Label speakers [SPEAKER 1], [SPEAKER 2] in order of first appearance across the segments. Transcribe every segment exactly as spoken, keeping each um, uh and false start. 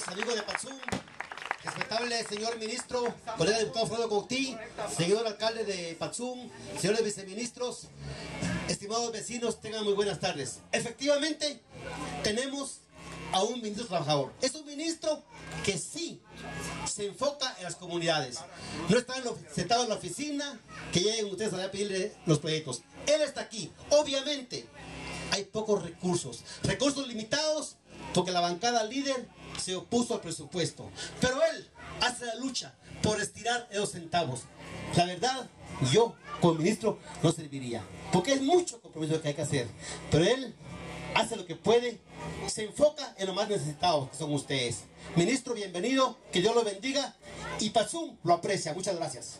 [SPEAKER 1] hermanos, amigos de Patzum, respetable señor ministro, colega diputado Frodo Couti, señor alcalde de Patzum, señores viceministros, estimados vecinos, tengan muy buenas tardes. Efectivamente, tenemos a un ministro trabajador. Es un ministro que sí se enfoca en las comunidades. No está en lo, sentado en la oficina, que lleguen ustedes a pedirle los proyectos. Él está aquí. Obviamente, hay pocos recursos. Recursos limitados, porque la bancada líder se opuso al presupuesto. Pero él hace la lucha por estirar esos centavos. La verdad, yo como ministro no serviría, porque es mucho compromiso que hay que hacer. Pero él hace lo que puede, se enfoca en lo más necesitados, que son ustedes. Ministro, bienvenido, que Dios lo bendiga, y Patzum lo aprecia. Muchas gracias.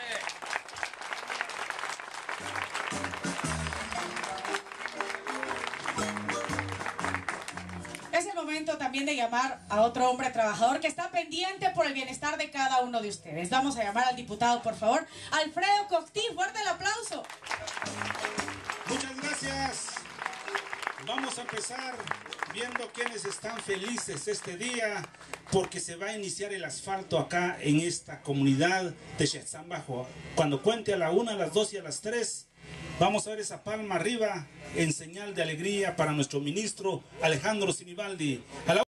[SPEAKER 2] Es el momento también de llamar a otro hombre trabajador que está pendiente por el bienestar de cada uno de ustedes. Vamos a llamar al diputado, por favor, Alfredo Couti. Fuerte el aplauso.
[SPEAKER 3] Muchas gracias. Vamos a empezar viendo quiénes están felices este día, porque se va a iniciar el asfalto acá en esta comunidad de Chetzán Bajo. Cuando cuente a la una, a las dos y a las tres, vamos a ver esa palma arriba en señal de alegría para nuestro ministro Alejandro Sinibaldi. A la